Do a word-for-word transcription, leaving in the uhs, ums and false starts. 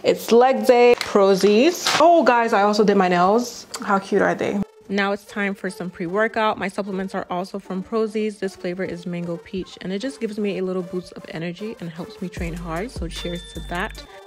It's leg day. Prozis. Oh guys, I also did my nails. How cute are they? Now it's time for some pre-workout. My supplements are also from Prozis. This flavor is mango peach and it just gives me a little boost of energy and helps me train hard. So cheers to that.